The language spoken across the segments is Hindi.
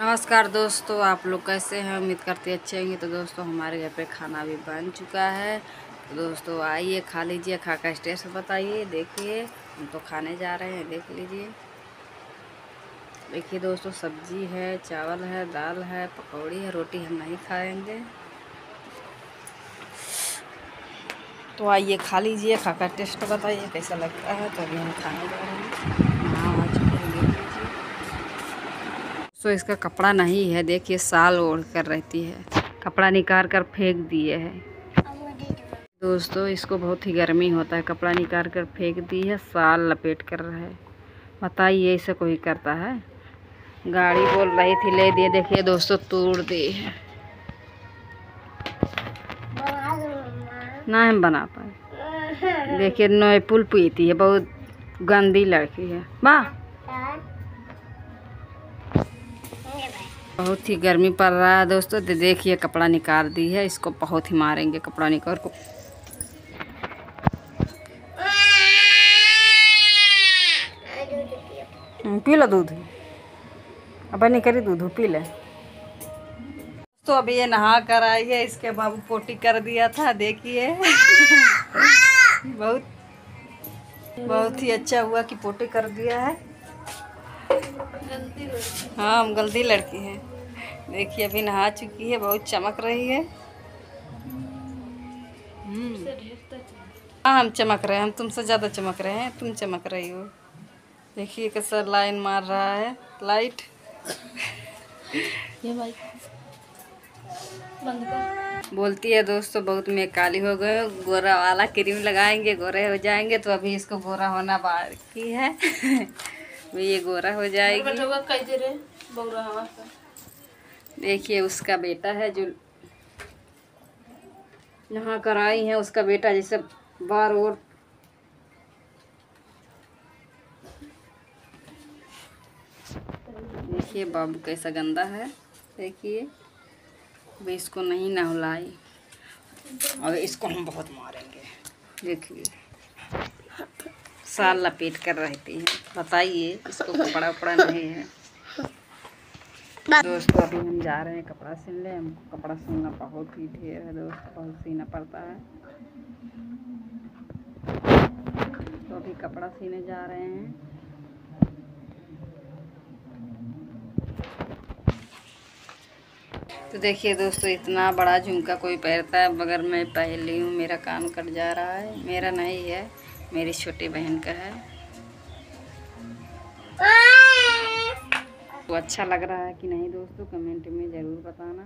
नमस्कार दोस्तों, आप लोग कैसे हैं? उम्मीद करते अच्छे होंगे। तो दोस्तों हमारे घर पे खाना भी बन चुका है। तो दोस्तों आइए खा लीजिए, खा कर टेस्ट बताइए। देखिए हम तो खाने जा रहे हैं, देख लीजिए। देखिए दोस्तों, सब्जी है, चावल है, दाल है, पकौड़ी है, रोटी हम नहीं खाएंगे। तो आइए खा लीजिए, खा कर टेस्ट बताइए कैसा लगता है। तो अभी हम खाने जा रहे हैं। हाँ, आ चुके हैं, देख लीजिए। तो इसका कपड़ा नहीं है, देखिए साल ओढ़ कर रहती है। कपड़ा निकाल कर फेंक दिए है दोस्तों। इसको बहुत ही गर्मी होता है, कपड़ा निकाल कर फेंक दी है, साल लपेट कर रहा है। बताइए ऐसे कोई करता है? गाड़ी बोल रही थी ले दिए, देखिए दोस्तों तोड़ दी है। ना हम बना पाए। देखिए नए पुल पीती है, बहुत गंदी लड़की है। वाह, बहुत ही गर्मी पड़ रहा है दोस्तों। तो देखिए कपड़ा निकाल दी है, इसको बहुत ही मारेंगे कपड़ा निकाल को। पी लो दूध, अब नहीं करी दूध पी ले। तो अभी ये नहा कर आई है, इसके बाबू पोटी कर दिया था, देखिए। बहुत ही अच्छा हुआ कि पोटी कर दिया है। हाँ, हम गलती लड़की हैं। देखिए अभी नहा चुकी है, बहुत चमक रही है। हाँ, हम चमक रहे हैं, हम तुमसे ज़्यादा चमक रहे हैं, तुम चमक रही हो। देखिए कैसा लाइन मार रहा है लाइट। ये भाई बंद कर। बोलती है दोस्तों बहुत मैं काली हो गई, गोरा वाला क्रीम लगाएंगे गोरे हो जाएंगे। तो अभी इसको गोरा होना बाकी है। ये गोरा हो जाएगी। देखिए उसका बेटा है जो यहाँ कर आई है, उसका बेटा जैसे बार और देखिए बाबू कैसा गंदा है। देखिए अभी इसको नहीं नहलाई, अब इसको हम बहुत मारेंगे। देखिए साल लपेट कर रहती है। बताइए इसको कपड़ा उपड़ा नहीं है दोस्तों। अभी हम जा रहे हैं कपड़ा सिलने। हमको कपड़ा सिलना बहुत ही ढेर है दोस्तों, बहुत सीना पड़ता है। तो अभी कपड़ा सीने जा रहे हैं। तो देखिए दोस्तों, इतना बड़ा झुमका कोई पहनता है, मगर मैं पहली हूँ। मेरा कान कट जा रहा है, मेरा नहीं है, मेरी छोटी बहन का है। तो अच्छा लग रहा है कि नहीं दोस्तों, कमेंट में ज़रूर बताना।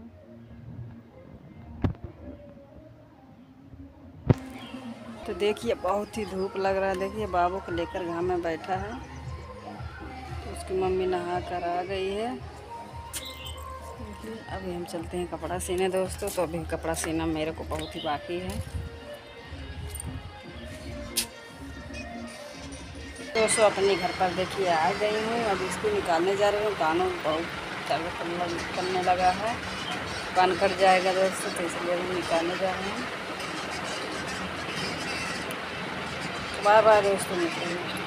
तो देखिए बहुत ही धूप लग रहा है। देखिए बाबू को लेकर घाम में बैठा है। तो उसकी मम्मी नहा कर आ गई है। अभी हम चलते हैं कपड़ा सीने दोस्तों। तो अभी कपड़ा सीना मेरे को बहुत ही बाकी है दोस्तों। अपने घर पर देखिए आ गई हूँ, अब इसको निकालने जा रही हूँ। कानों बहुत करने लगा है, कान कट जाएगा दोस्तों, तो इसलिए अभी निकालने जा रहे हैं। बाय बाय दोस्तों, मिलते हैं।